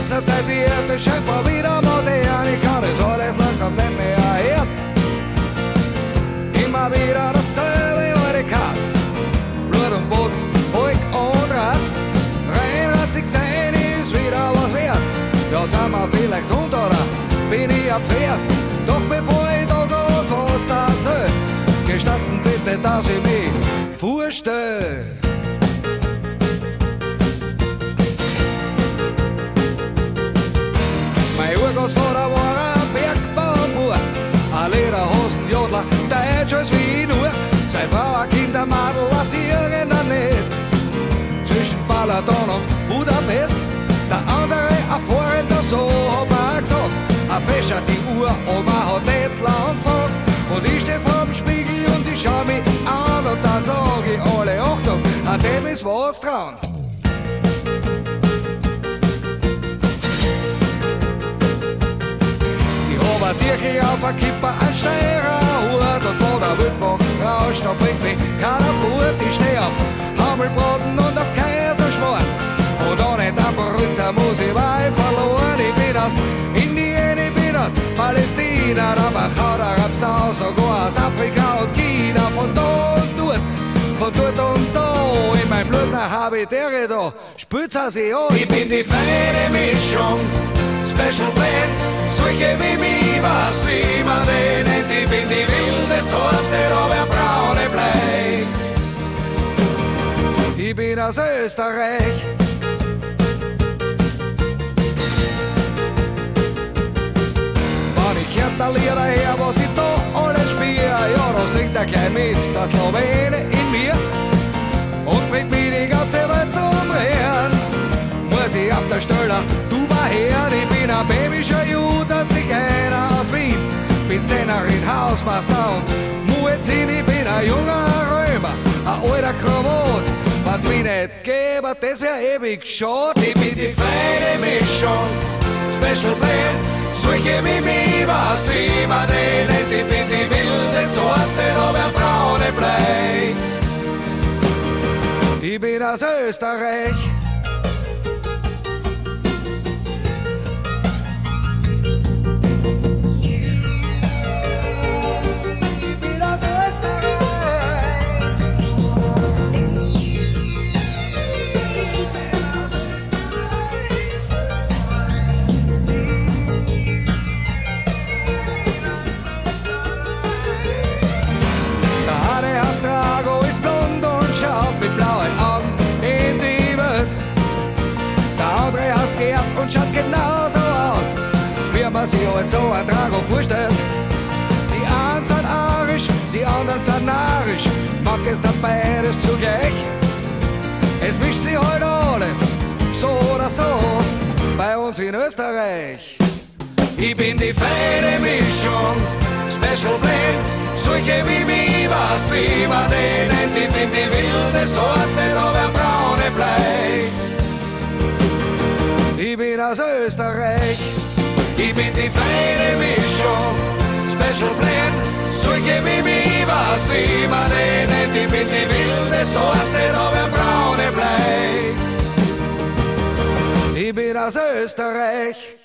letzter Zeit wird es scheinbar wieder modern. Ich kann es alles langsam nicht mehr hören. Immer wieder dasselbe alte Kass. Blut und Boden, Volk und Rass. Reinrassig sein ist wieder was wert. Ja, sind wir vielleicht Hund oder bin ich ein Pferd? Doch bevor ich da groß was erzähl, gestatten bitte, dass ich mich vorstell. Mein Urgroßvater war ein Bergbauer, ein Lederhosenjodler, Deutsch als wie nur. Seine Frau, ein Kindermadel, ein Singer in der Nest. Zwischen Balaton und Budapest. Der andere ein Vorränder, so hab er gesagt. Er fächert die Uhr, aber hat nicht lang gefragt. Und ich steh vorm Spiegel und ich schau mich an und da sag ich alle Achtung, an dem ist was dran. Ich hab ein Tierchen auf ein Kipper, ein Steirer Hut und wo der Wildwaffen rauscht, da bringt mich keiner fort. Ich steh auf Hammelbraten und auf Kaiserschmarrn. Und ohne Tamperrützer muss ich weit verloren. Ich bin aus Indien, ich bin aus Palästina, da haut er abs aus, sogar aus Afrika und China. Von da und dort, von dort und da, in meinem Blut hab ich Tiere da, spürt's sich an. Ich bin die feine Mischung, Special Blend, solche wie mich, was wie man den nennt. Ich bin die wilde Sorte, da wär braune Blei. Ich bin aus Österreich. Ich hört der Lieder her, was ich da alles spiel. Ja, da singt er gleich mit, das Slowene in mir. Und bringt mich die ganze Welt zum Rehren. Muss ich auf der Stelle Tuba her. Ich bin ein bämischer Jude, Zigeuner aus Wien. Bin Sängerin, Hausmeister und Muezzin. Ich bin ein junger Römer, ein alter Krawatt. Wenn's mich nicht gäbe, das wär ewig schade. Ich bin die feine Mischung, Special Blend. Solche wie mich, was wie man den nennt. Ich bin die wilde Sorte, da wär braune Blei. Ich bin aus Österreich. Drago ist blond und schaut mit blauen Augen in die Welt. Der andere heißt Gerd und schaut genauso aus, wie man sich halt so ein Drago vorstellt. Die einen sind arisch, die anderen sind narisch, mag es sind beides zugleich. Es mischt sich halt alles, so oder so, bei uns in Österreich. Ich bin die feine Mischung, Special Blend. Solche wie mich, was wie man den nennt. Ich bin die wilde Sorte, da wär braune Blei. Ich bin aus Österreich. Ich bin die feine Mischung, Special Blend. Solche wie mich, was wie man den nennt. Ich bin die wilde Sorte, da wär braune Blei. Ich bin aus Österreich.